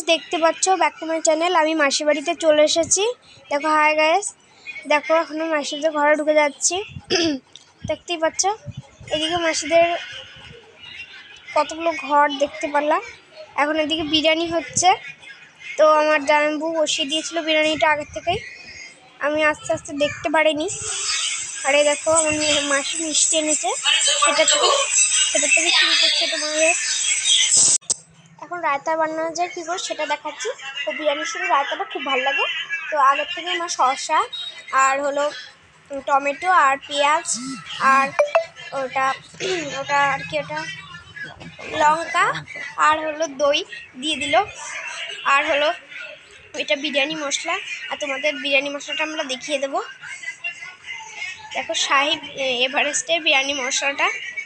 দেখতে পাচ্ছ back to my channel. আমি মাসির বাড়িতে চলে এসেছি। দেখো, হাই গাইস, দেখো এখনো মাসিদের ঘরে ঢুকে যাচ্ছি। দেখতেই পাচ্ছ এদিকে মাসিদের কতগুলো ঘর দেখতে পারলাম। এখন এদিকে বিরিয়ানি হচ্ছে, তো আমার জামাইবাবু বসিয়ে দিয়েছিল বিরিয়ানিটা আগের থেকেই, আমি আস্তে আস্তে দেখতে পারিনি। আর এই দেখো আমার মাসি মিষ্টি এনেছে, সেটা থেকে শুরু করছে তোমাদের। এখন রায়তা বানানো যায় কী করে সেটা দেখাচ্ছি। তো বিরিয়ানির সঙ্গে রায়তাটা খুব ভালো লাগে। তো আগের থেকে আমার শসা আর হলো টমেটো আর পেঁয়াজ আর ওটা আর কি ওটা লঙ্কা আর হলো দই দিয়ে দিল, আর হলো এটা বিরিয়ানি মশলা। আর তোমাদের বিরিয়ানি মশলাটা আমরা দেখিয়ে দেবো। দেখো, শাহি এভারেস্টের বিরিয়ানি মশলাটা।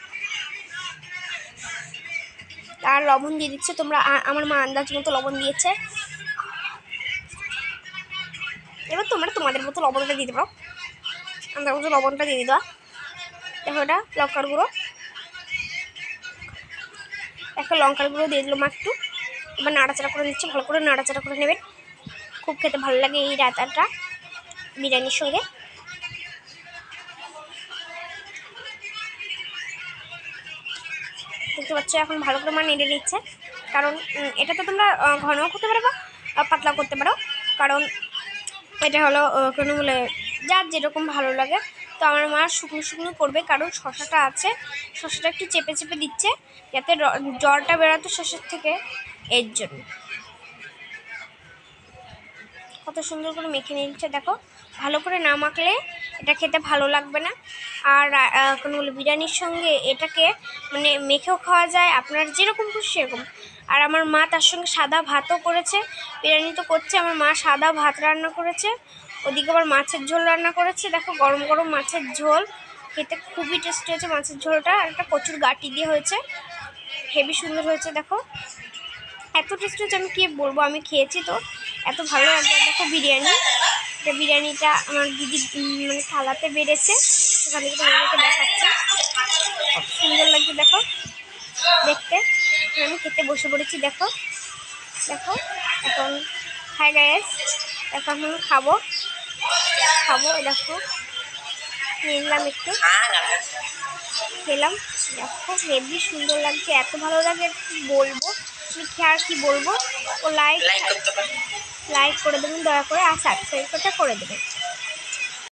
আর লবণ দিয়ে দিচ্ছে তোমরা, আমার মা আন্দাজ মতো লবণ দিয়েছে। এবার তোমরা তোমাদের মতো লবণটা দিতে পারো, আন্দাজ মতো লবণটা দিয়ে দিবা। দেখো, এটা লঙ্কার গুঁড়ো, একটা লঙ্কার গুঁড়ো দিয়ে দিলাম একটু। এবার নাড়াচাড়া করে দিচ্ছি, ভালো করে নাড়াচাড়া করে নেবেন। খুব খেতে ভালো লাগে এই রায়তাটা বিরিয়ানির সঙ্গে। দেখতে পাচ্ছ এখন ভালো করে মা নেড়ে নিচ্ছে, কারণ এটা তো তোমরা ঘনও করতে পারো বা পাতলাও করতে পারো, কারণ এটা হলো কোনো বলে যার যেরকম ভালো লাগে। তো আমার মা শুকনো শুকনো করবে, কারণ শসাটা আছে, শসাটা একটু চেপে চেপে দিচ্ছে যাতে জলটা বেরোতো শসার থেকে, এর জন্য। কত সুন্দর করে মেখে নিচ্ছে দেখো। ভালো করে না মাখলে এটা খেতে ভালো লাগবে না। আর কোনো বলে বিরিয়ানির সঙ্গে এটাকে মানে মেখেও খাওয়া যায়, আপনার যেরকম খুশি সেরকম। আর আমার মা তার সঙ্গে সাদা ভাতও করেছে, বিরিয়ানি তো করছে, আমার মা সাদা ভাত রান্না করেছে, ওদিকে আবার মাছের ঝোল রান্না করেছে। দেখো, গরম গরম মাছের ঝোল, খেতে খুবই টেস্টি হয়েছে মাছের ঝোলটা। আর একটা কচুর গাঁটি দিয়ে হয়েছে, হেভি সুন্দর হয়েছে। দেখো, এত টেস্টি হচ্ছে আমি কী বলবো, আমি খেয়েছি তো এত ভালো লাগবে। দেখো বিরিয়ানিটা আমার দিদি মানে থালাতে বেড়েছে, সেখানে তোমাদেরকে দেখাচ্ছে, কত সুন্দর লাগছে দেখো দেখতে। আমি খেতে বসে পড়েছি। দেখো এখন হাই গাইস, এখন খাবো। দেখো, নিলাম একটু, খেলাম। দেখো, হেভি সুন্দর লাগছে, এত ভালো লাগে কি বলবো, আমি আর কি বলবো। ও লাইক করে দেবেন দয়া করে, আর সাবস্ক্রাইবটা করে দেবেন।